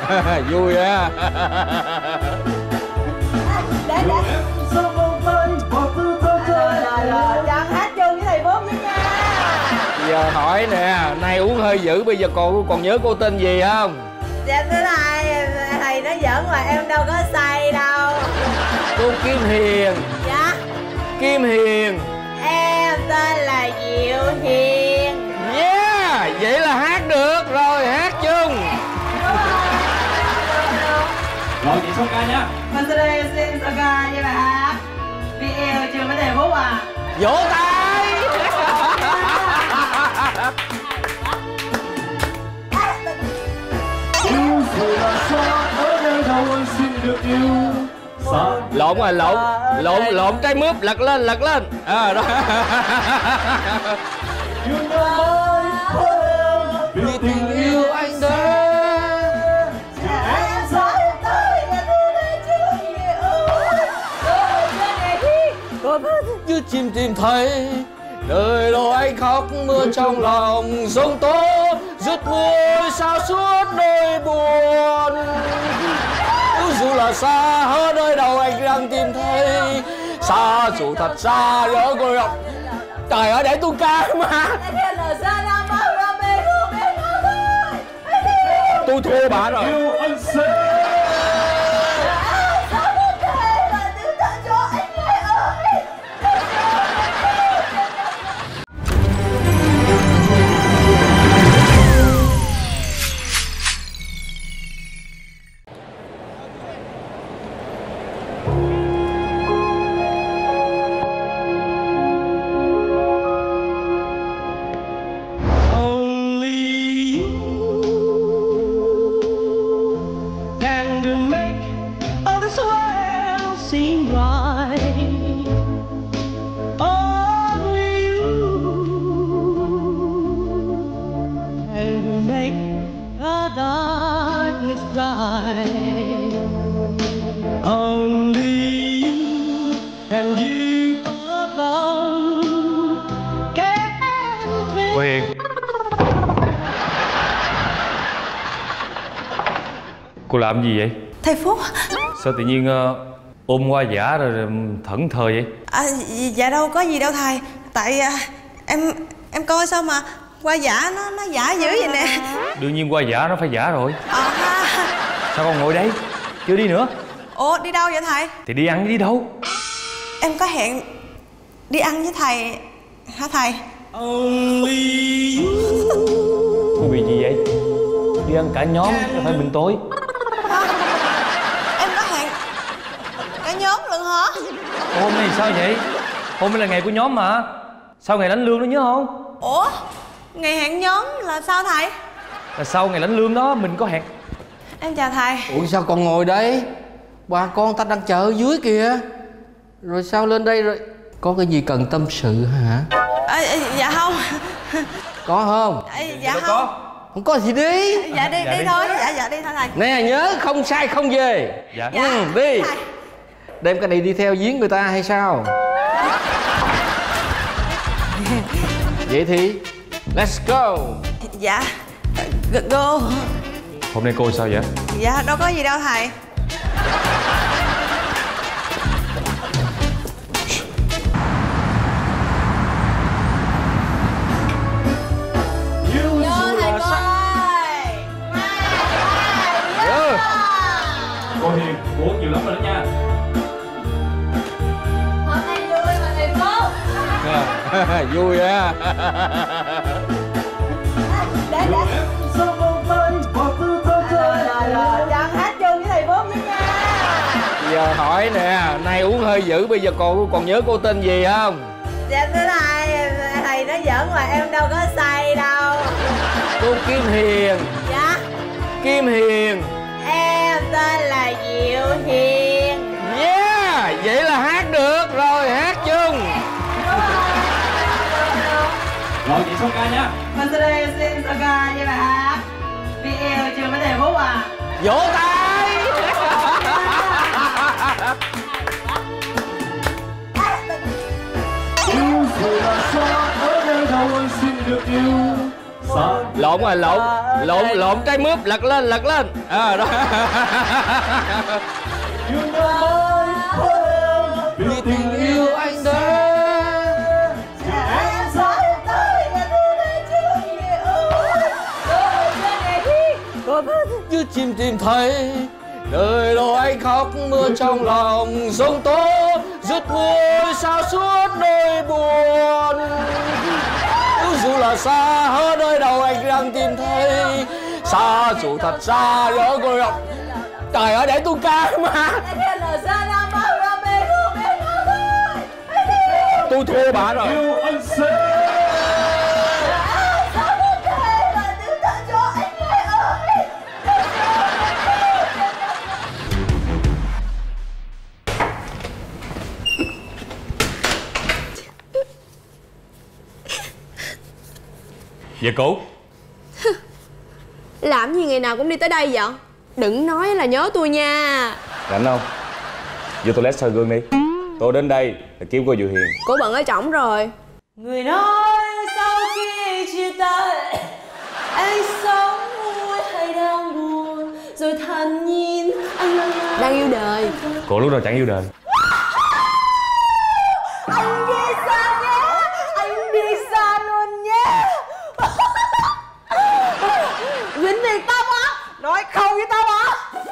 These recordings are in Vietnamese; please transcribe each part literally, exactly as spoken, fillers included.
Vui á. Để để rồi rồi cho hát chung với thầy Phúc nữa nha. Giờ hỏi nè, nay uống hơi dữ, bây giờ còn còn nhớ cô tên gì không? Dạ thưa thầy, thầy nói giỡn mà em đâu có say đâu. Cô Kim Hiền. Dạ. Kim Hiền. Em tên là Diệu Hiền. Yeah, vậy là hát được rồi, hát chung. Rồi chị xong ca nha. Mình sau đây xin sao ca với bài hát Vì yêu chưa với thầy Phúc à. Vỗ tay. Yêu rồi là sao ở nơi đâu anh xin được yêu. Lộn rồi, lộn lộn lộn trái mướp, lật lên lật lên. À đó. Nhưng ơi vì tình yêu anh đến. Em say tới nhà tôi đây chưa nhiều. Tôi chưa nghe thi. Cô có Như chim tìm thấy đời đâu anh khóc mưa trong lòng sông tố rứt môi sao suốt nỗi buồn. Dù là xa ở nơi đâu anh đang tìm thấy. Xa dù thật xa nhớ cô đọc. Trời ơi để tôi ca mà. Tôi thua bà rồi. Yêu anh sẽ cô làm gì vậy? Thầy Phúc. Sao tự nhiên uh, ôm qua giả rồi, rồi thẫn thờ vậy? À, dạ đâu có gì đâu thầy. Tại à, em em coi sao mà qua giả nó nó giả dữ vậy nè. Đương nhiên qua giả nó phải giả rồi. À, sao con ngồi đây? Chưa đi nữa? Ủa đi đâu vậy thầy? Thì đi ăn đi đâu? Em có hẹn đi ăn với thầy hả thầy? Cô bị gì vậy? Đi ăn cả nhóm chứ phải mình tôi. À, em có hẹn cả nhóm luôn hả? Hôm nay sao vậy? Hôm nay là ngày của nhóm mà. Sau ngày lãnh lương đó nhớ không? Ủa? Ngày hẹn nhóm là sao thầy? Là sau ngày lãnh lương đó mình có hẹn. Em chào thầy. Ủa sao còn ngồi đây? Bà con ta đang chờ ở dưới kìa. Rồi sao lên đây rồi? Có cái gì cần tâm sự hả? À, dạ không. Có không? À, dạ không có. Không có thì đi. Dạ đi, dạ đi đi. thôi. Dạ dạ đi thôi thầy. Nè nhớ không sai không về. Dạ. Ừ, đi. Thầy. Đem cái này đi theo giếng người ta hay sao? Vậy thì let's go. Dạ. Go. Hôm nay cô sao vậy? Dạ đâu có gì đâu thầy. yêu Vô dù thầy là cô sao. ơi. Ừ. Cô Hiền, cô uống nhiều lắm rồi đó nha. Hôm nay vui mà thầy Phúc. Vui á. Để để rồi rồi cho hát chung với thầy Phúc nữa nha. Giờ hỏi nè, nay uống hơi dữ, bây giờ còn còn nhớ cô tên gì không? Dạ thưa thầy, thầy nói giỡn mà em đâu có say đâu. Cô Kim Hiền. Dạ. Kim Hiền. Em tên là Diệu Hiền. Yeah, vậy là hát được rồi, hát chung. Rồi chị xong ca nha. Mình sau đây xin sao ca với bài hát Vì yêu chưa với thầy Phúc à. Vỗ tay. Yêu rồi là sao ở nơi đâu anh xin được yêu. Lộn rồi, lộn Lộn, lộn trái mướp, lật lên, lật lên. À, đó. Vì tình yêu anh đến như chim tìm thấy đời đâu anh khóc mưa trong lòng giông tố rứt môi sao suốt nỗi buồn. Dù là xa ở nơi đâu anh đang tìm thấy xa dù thật xa nhớ cô học. Trời ơi để tôi ca mà. Tôi thua bà rồi. Dạ cụ. Làm gì ngày nào cũng đi tới đây vậy? Đừng nói là nhớ tôi nha. Rảnh không? Vô toilet soi gương đi. Tôi đến đây là kiếm cô Diệu Hiền. Cô bận ở trỏng rồi. Người nói sau khi chia tay anh sống vui hay đang buồn rồi thản nhìn anh đang yêu đời. Cô lúc nào chẳng yêu đời. anh đi xa nhé, anh đi xa luôn nhé. Vĩnh Việt tao á, nói không với tao á.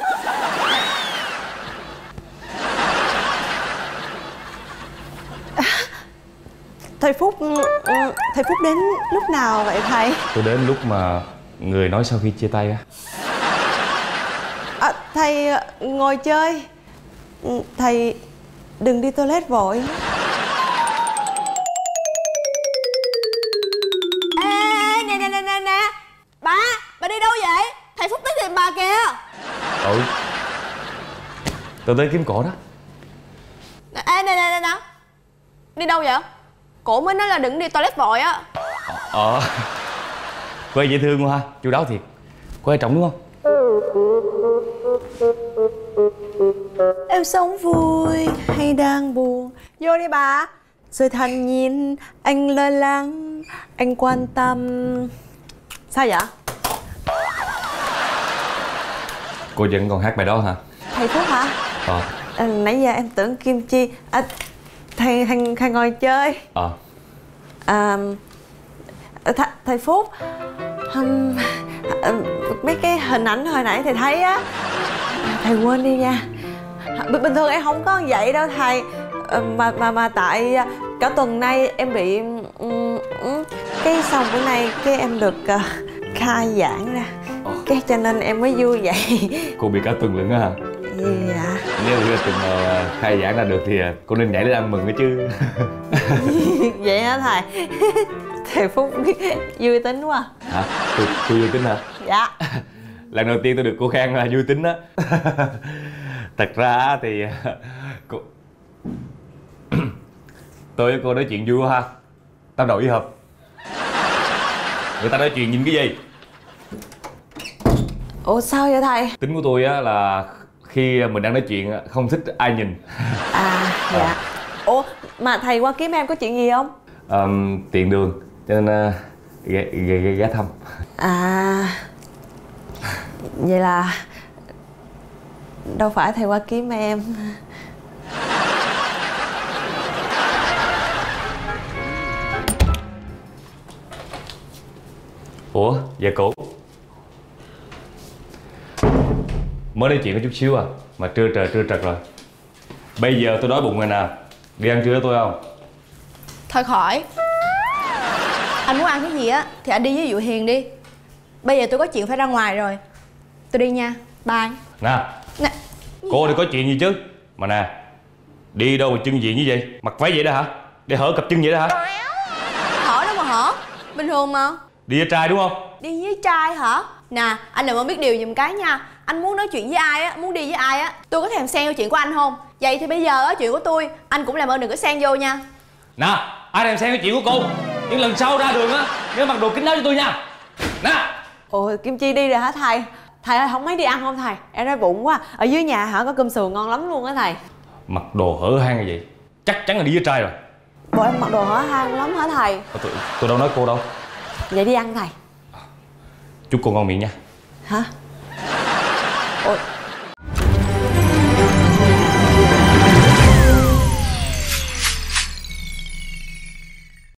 Thầy Phúc, thầy Phúc đến lúc nào vậy thầy? Tôi đến lúc mà người nói sau khi chia tay á. À, thầy ngồi chơi. Thầy đừng đi toilet vội. Ê, nè nè nè nè nè. Bà, bà đi đâu vậy? Thầy Phúc tới tìm bà kìa. Ừ, tôi tới kiếm cổ đó. Ê, nè nè nè nè. Đi đâu vậy? Cổ mới nói là đừng đi toilet vội á. Ờ, cô ấy dễ thương quá ha, chu đáo thiệt. Cô ấy trọng đúng không? Em sống vui hay đang buồn vô đi bà. Rồi thản nhìn anh lo lắng, anh quan tâm. Sao vậy? Cô vẫn còn hát bài đó hả? Thầy Phúc hả? Ờ. À, nãy giờ em tưởng Kim Chi. À, thầy, thầy, thầy ngồi chơi. Ờ. À, th thầy Phúc, um, mấy cái hình ảnh hồi nãy thầy thấy á, thầy quên đi nha. B bình thường em không có vậy đâu thầy. Mà mà mà tại cả tuần nay em bị um, um, cái xong bữa nay cái em được uh, khai giảng ra. Ồ. Cái cho nên em mới vui vậy. Cô bị cả tuần lận á hả? Dạ. Nếu như tuần nào khai giảng ra được thì cô nên nhảy lên ăn mừng đó chứ. Vậy hả thầy? Thầy Phúc vui tính quá. Hả? Tôi, tôi vui tính hả? Dạ. Lần đầu tiên tôi được cô khen là vui tính á. Thật ra thì cô... tôi với cô nói chuyện vui quá ha. Tao đổi với hợp. Người ta nói chuyện nhìn cái gì? Ủa sao vậy thầy? Tính của tôi á là khi mình đang nói chuyện không thích ai nhìn. À dạ. À. Ủa mà thầy qua kiếm em có chuyện gì không? À, tiện đường cho nên uh, ghé, ghé, ghé, ghé thăm. À vậy là đâu phải thầy qua kiếm em. Ủa dạ cổ mới nói chuyện có chút xíu à mà trưa trời trưa trật rồi. Bây giờ tôi đói bụng rồi nè, đi ăn trưa với tôi không? Thôi khỏi. Anh muốn ăn cái gì á thì anh đi với Diệu Hiền đi. Bây giờ tôi có chuyện phải ra ngoài rồi. Tôi đi nha, bye. Nè, nè. Cô thì có chuyện gì chứ. Mà nè, đi đâu mà chân diện như vậy? Mặc váy vậy đó hả? Để hở cặp chân vậy đó hả? Hở đâu mà hở, bình thường mà. Đi với trai đúng không? Đi với trai hả? Nè, anh đừng có biết điều giùm cái nha. Anh muốn nói chuyện với ai á, muốn đi với ai á, tôi có thèm xen vô chuyện của anh không? Vậy thì bây giờ á, chuyện của tôi, anh cũng làm ơn đừng có xen vô nha. Nè, ai thèm xen cái chuyện của cô? Nhưng lần sau ra đường á, nhớ mặc đồ kín đáo cho tôi nha. Nè. Ủa Kim Chi đi rồi hả thầy? Thầy ơi không mấy đi ăn không thầy? Em đói bụng quá. Ở dưới nhà hả có cơm sườn ngon lắm luôn á thầy. Mặc đồ hở hang như vậy chắc chắn là đi với trai rồi. Bộ em mặc đồ hở hang lắm hả thầy? Tôi, tôi đâu nói cô đâu. Vậy đi ăn thầy. Chúc cô ngon miệng nha. Hả? Ôi